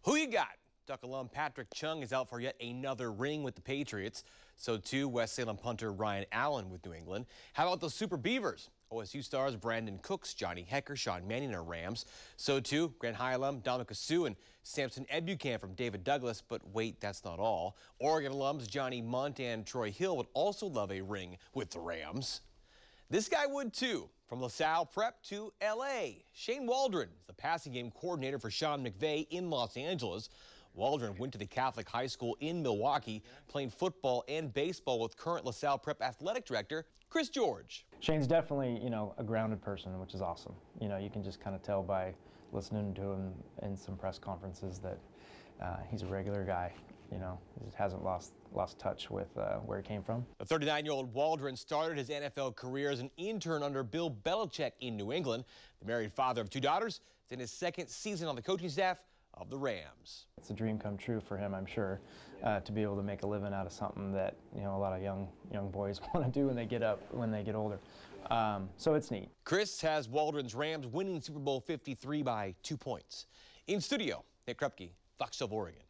Who you got? Duck alum Patrick Chung is out for yet another ring with the Patriots. So too West Salem punter Ryan Allen with New England. How about the Super Beavers? OSU stars Brandon Cooks, Johnny Hecker, Sean Manning are Rams. So too Grand High alum Dominic Sue and Samson Ebuchan from David Douglas. But wait, that's not all. Oregon alums Johnny Munt and Troy Hill would also love a ring with the Rams. This guy would too. From LaSalle Prep to L.A., Shane Waldron is the passing game coordinator for Sean McVay in Los Angeles. Waldron went to the Catholic High School in Milwaukee, playing football and baseball with current LaSalle Prep athletic director Chris George. Shane's definitely, a grounded person, which is awesome. You can just kind of tell by listening to him in some press conferences that he's a regular guy. He just hasn't lost touch with where he came from. The 39-year-old Waldron started his NFL career as an intern under Bill Belichick in New England. The married father of two daughters is in his second season on the coaching staff of the Rams. It's a dream come true for him, I'm sure, to be able to make a living out of something that a lot of young boys want to do when they get older. So it's neat. Chris has Waldron's Rams winning Super Bowl 53 by 2 points. In studio, Nick Krupke, Fox 12 Oregon.